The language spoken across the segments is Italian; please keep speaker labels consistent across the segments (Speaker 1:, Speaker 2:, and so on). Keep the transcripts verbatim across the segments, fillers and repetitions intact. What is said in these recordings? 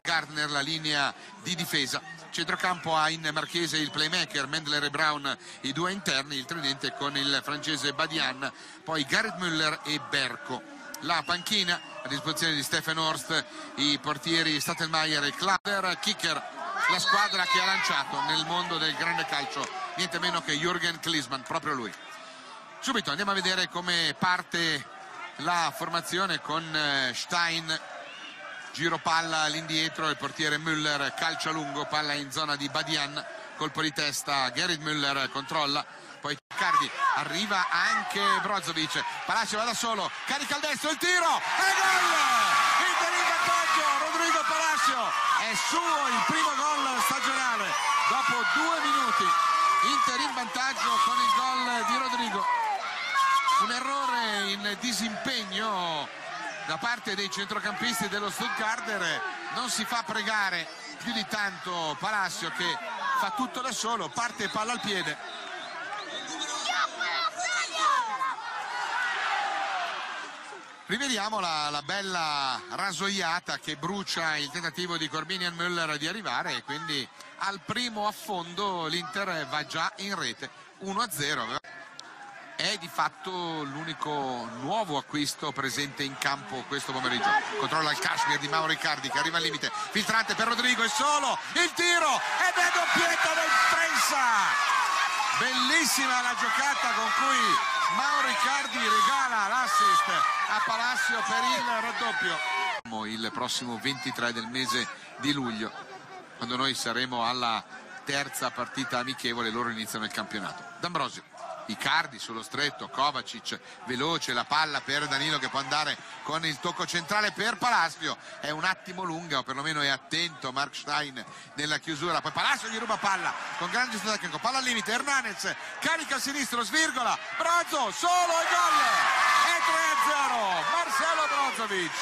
Speaker 1: Gardner la linea di difesa. Centrocampo ha in marchese il playmaker Mendler e Brown, i due interni, il tridente con il francese Badian, poi Gareth Müller e Berco. La panchina a disposizione di Stefan Horst, i portieri Statelmeier e Klaver, kicker la squadra che ha lanciato nel mondo del grande calcio niente meno che Jürgen Klinsmann, proprio lui. Subito andiamo a vedere come parte la formazione con Stein, giro palla all'indietro, il portiere Müller calcia lungo, palla in zona di Badian, colpo di testa, Gerrit Müller controlla, poi Cardi, arriva anche Brozovic, Palacio va da solo, carica al destro, il tiro e gol! Inter in vantaggio, Rodrigo Palacio, è suo il primo gol stagionale dopo due minuti. Inter in vantaggio con il gol di Rodrigo. Un errore in disimpegno da parte dei centrocampisti dello Stuttgarter, non si fa pregare più di tanto Palacio che fa tutto da solo, parte palla al piede. Rivediamo la, la bella rasoiata che brucia il tentativo di Corbinian Müller di arrivare, e quindi al primo affondo l'Inter va già in rete uno a zero. È di fatto l'unico nuovo acquisto presente in campo questo pomeriggio. Controlla il Kashmir di Mauro Icardi che arriva al limite, filtrante per Rodrigo, è solo il tiro ed è doppietta del Frensa. Bellissima la giocata con cui Mauro Icardi regala l'assist a Palacio per il raddoppio. Il prossimo ventitré del mese di luglio, quando noi saremo alla terza partita amichevole, loro iniziano il campionato. D'Ambrosio, Icardi sullo stretto, Kovacic veloce, la palla per Danilo che può andare con il tocco centrale per Palacio, è un attimo lunga, o perlomeno è attento Mark Stein nella chiusura, poi Palacio gli ruba palla con grande gestione tecnico, palla al limite, Hernandez carica a sinistro, svirgola, Brozo, solo il gol, è tre a zero, Marcelo Brozovic.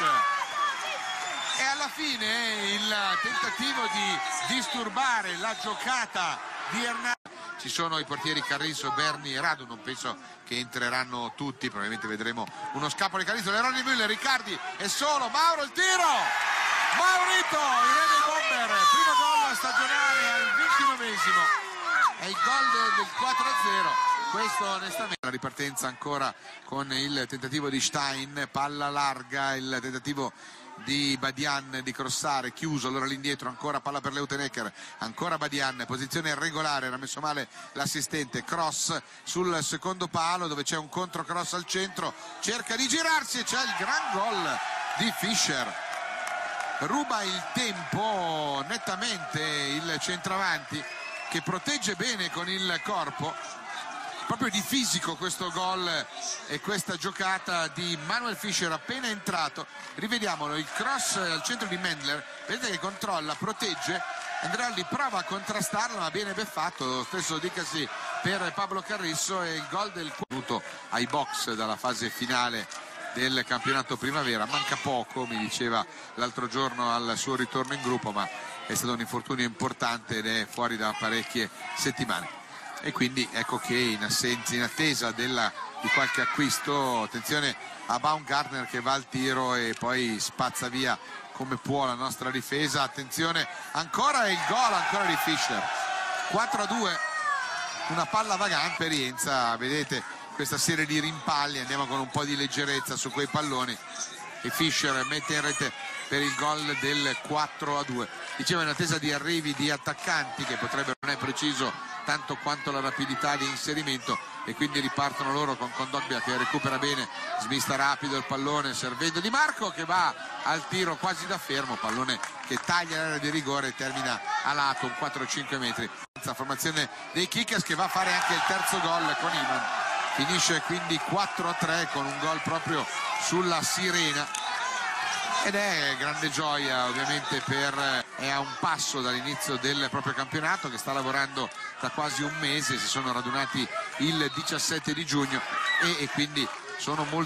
Speaker 1: E alla fine il tentativo di disturbare la giocata di Hernandez. Ci sono i portieri Carrizo, Berni e Radu, non penso che entreranno tutti, probabilmente vedremo uno scappo di Carrizo, l'errore di Müller, Riccardi è solo, Mauro il tiro, Maurito, il re dei bomber, primo gol stagionale al ventinovesimo, è il gol del quattro a zero, questo onestamente. La ripartenza ancora con il tentativo di Stein, palla larga, il tentativo di Badian di crossare, chiuso, allora all'indietro, ancora palla per Leutenecker, ancora Badian, posizione regolare, era messo male l'assistente, cross sul secondo palo dove c'è un controcross al centro, cerca di girarsi e c'è il gran gol di Fischer, ruba il tempo nettamente il centravanti che protegge bene con il corpo. Proprio di fisico questo gol e questa giocata di Manuel Fischer appena entrato. Rivediamolo, il cross al centro di Mendler, vedete che controlla, protegge, Andreolli prova a contrastarlo ma viene beffatto, lo stesso dicasi per Pablo Carrizo, e il gol del quarto ai box dalla fase finale del campionato primavera. Manca poco, mi diceva l'altro giorno al suo ritorno in gruppo, ma è stato un infortunio importante ed è fuori da parecchie settimane. E quindi ecco che in assenza, in attesa della, di qualche acquisto, attenzione a Baumgartner che va al tiro e poi spazza via come può la nostra difesa. Attenzione, ancora il gol ancora di Fischer, quattro a due, una palla vagante per Rienza. Vedete questa serie di rimpalli, andiamo con un po' di leggerezza su quei palloni e Fischer mette in rete per il gol del quattro a due. Dicevo, in attesa di arrivi di attaccanti che potrebbero, non è preciso tanto quanto la rapidità di inserimento, e quindi ripartono loro con Kondogbia che recupera bene, smista rapido il pallone servendo Di Marco che va al tiro quasi da fermo, pallone che taglia l'area di rigore e termina a lato, un quattro cinque metri. Formazione dei Kickers che va a fare anche il terzo gol con Iman, finisce quindi quattro a tre con un gol proprio sulla sirena. Ed è grande gioia ovviamente per, è a un passo dall'inizio del proprio campionato, che sta lavorando da quasi un mese, si sono radunati il diciassette di giugno e, e quindi sono molto